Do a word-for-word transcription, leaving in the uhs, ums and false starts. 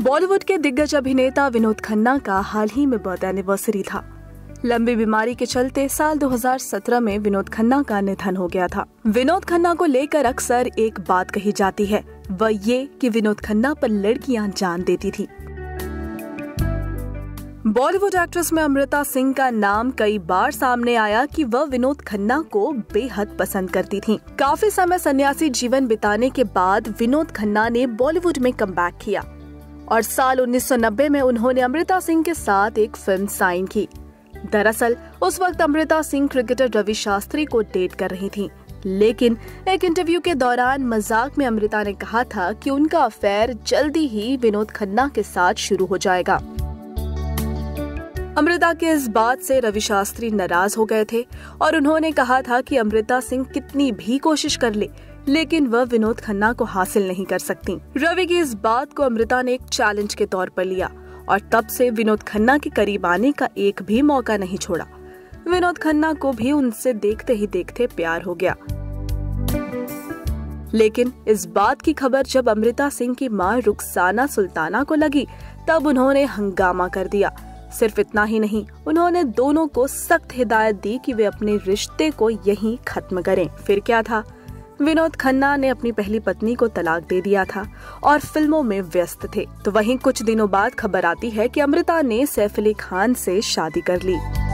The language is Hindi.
बॉलीवुड के दिग्गज अभिनेता विनोद खन्ना का हाल ही में बर्थ एनिवर्सरी था। लंबी बीमारी के चलते साल दो हज़ार सत्रह में विनोद खन्ना का निधन हो गया था। विनोद खन्ना को लेकर अक्सर एक बात कही जाती है, वह ये कि विनोद खन्ना पर लड़कियां जान देती थी। बॉलीवुड एक्ट्रेस में अमृता सिंह का नाम कई बार सामने आया कि वह विनोद खन्ना को बेहद पसंद करती थीं। काफी समय सन्यासी जीवन बिताने के बाद विनोद खन्ना ने बॉलीवुड में कमबैक किया और साल उन्नीस सौ नब्बे में उन्होंने अमृता सिंह के साथ एक फिल्म साइन की। दरअसल उस वक्त अमृता सिंह क्रिकेटर रवि शास्त्री को डेट कर रही थीं, लेकिन एक इंटरव्यू के दौरान मजाक में अमृता ने कहा था कि उनका अफेयर जल्दी ही विनोद खन्ना के साथ शुरू हो जाएगा। अमृता के इस बात से रवि शास्त्री नाराज हो गए थे और उन्होंने कहा था कि अमृता सिंह कितनी भी कोशिश कर ले, लेकिन वह विनोद खन्ना को हासिल नहीं कर सकती। रवि की इस बात को अमृता ने एक चैलेंज के तौर पर लिया और तब से विनोद खन्ना के करीब आने का एक भी मौका नहीं छोड़ा। विनोद खन्ना को भी उनसे देखते ही देखते प्यार हो गया। लेकिन इस बात की खबर जब अमृता सिंह की मां रुखसाना सुल्ताना को लगी, तब उन्होंने हंगामा कर दिया। सिर्फ इतना ही नहीं, उन्होंने दोनों को सख्त हिदायत दी कि वे अपने रिश्ते को यहीं खत्म करें। फिर क्या था, विनोद खन्ना ने अपनी पहली पत्नी को तलाक दे दिया था और फिल्मों में व्यस्त थे। तो वहीं कुछ दिनों बाद खबर आती है कि अमृता ने सैफ अली खान से शादी कर ली।